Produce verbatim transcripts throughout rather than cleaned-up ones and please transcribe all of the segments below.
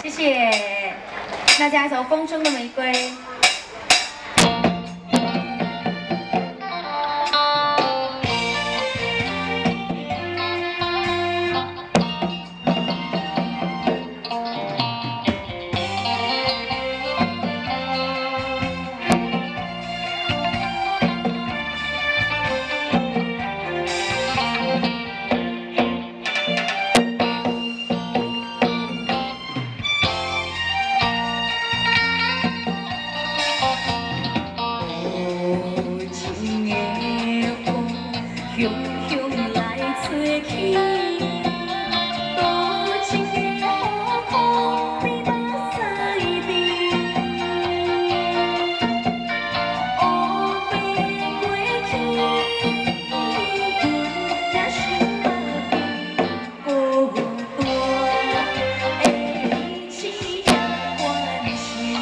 谢。那下一首《风中的玫瑰》。 雄雄来吹起，多情的雨雨比目屎滴，乌白过去，阮也想要孤单的日子也关心。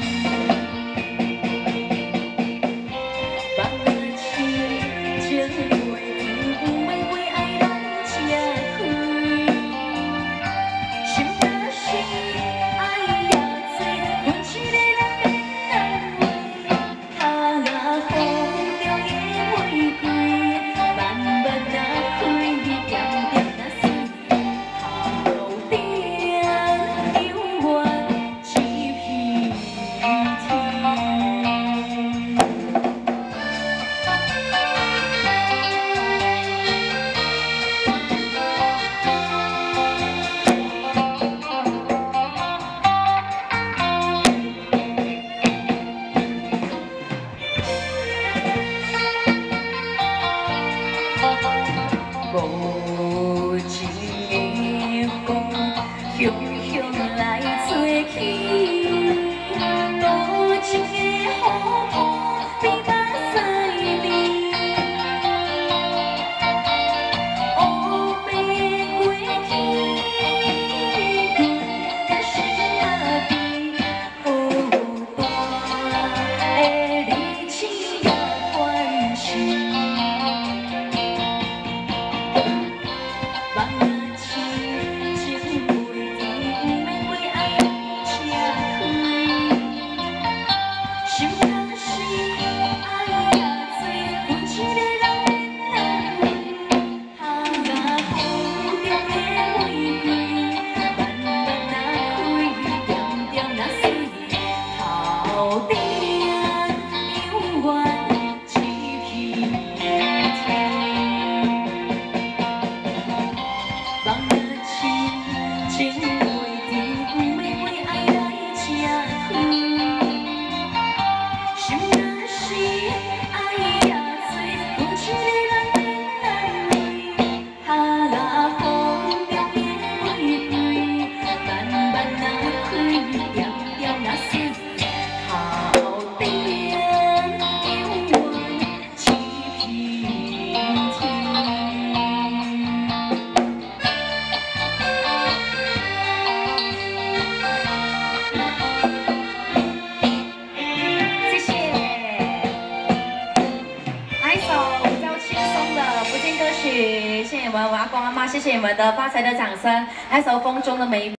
无情的风，雄雄来吹起，多情的雨雨比目屎滴，乌白过去，阮也想比孤单的日子也关心。 谢谢我们阿公阿妈，谢谢你们的发财的掌声，还有首《风中的玫瑰》。